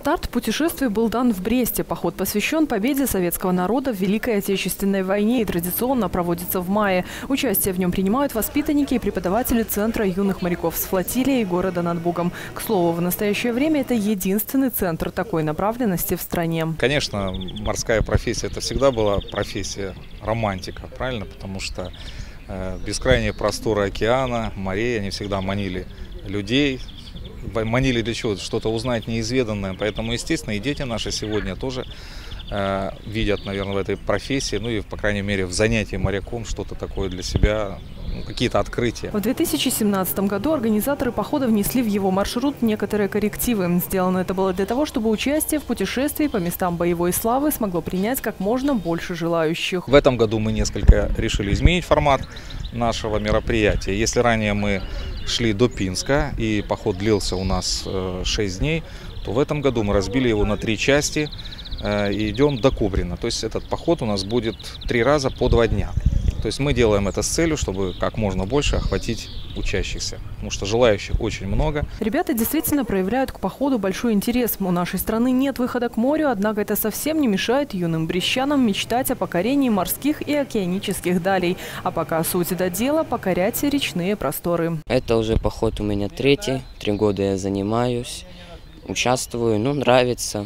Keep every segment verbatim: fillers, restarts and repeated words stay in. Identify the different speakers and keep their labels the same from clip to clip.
Speaker 1: Старт путешествия был дан в Бресте. Поход посвящен победе советского народа в Великой Отечественной войне и традиционно проводится в мае. Участие в нем принимают воспитанники и преподаватели Центра юных моряков с флотилии города над Бугом. К слову, в настоящее время это единственный центр такой направленности в стране.
Speaker 2: Конечно, морская профессия – это всегда была профессия романтика, правильно? Потому что э, бескрайние просторы океана, морей, они всегда манили людей. Манили для чего? Что-то узнать неизведанное. Поэтому, естественно, и дети наши сегодня тоже э, видят, наверное, в этой профессии, ну и, по крайней мере, в занятии моряком что-то такое для себя, ну, какие-то открытия.
Speaker 1: В две тысячи семнадцатом году организаторы похода внесли в его маршрут некоторые коррективы. Сделано это было для того, чтобы участие в путешествии по местам боевой славы смогло принять как можно больше желающих.
Speaker 2: В этом году мы несколько решили изменить формат нашего мероприятия. Если ранее мы шли до Пинска и поход длился у нас шесть дней, то в этом году мы разбили его на три части и идем до Кубрина. То есть этот поход у нас будет три раза по два дня. То есть мы делаем это с целью, чтобы как можно больше охватить учащихся, потому что желающих очень много.
Speaker 1: Ребята действительно проявляют к походу большой интерес. У нашей страны нет выхода к морю, однако это совсем не мешает юным брестчанам мечтать о покорении морских и океанических далей. А пока суть до дела – покорять речные просторы.
Speaker 3: Это уже поход у меня третий, три года я занимаюсь, участвую, ну нравится.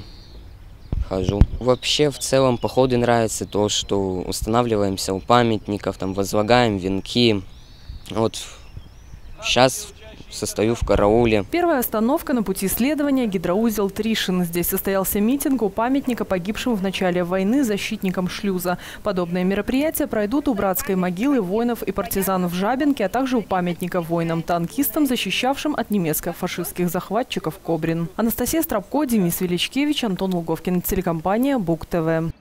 Speaker 3: Хожу. Вообще, в целом, походы нравится то, что устанавливаемся у памятников, там возлагаем венки. Вот сейчас состою в карауле.
Speaker 1: Первая остановка на пути следования – гидроузел Тришин. Здесь состоялся митинг у памятника погибшим в начале войны защитникам шлюза. Подобные мероприятия пройдут у братской могилы воинов и партизан в Жабинке, а также у памятника воинам-танкистам, защищавшим от немецко-фашистских захватчиков Кобрин. Анастасия Страбко, Денис Величкевич, Антон Луговкин. Телекомпания Буг ТВ.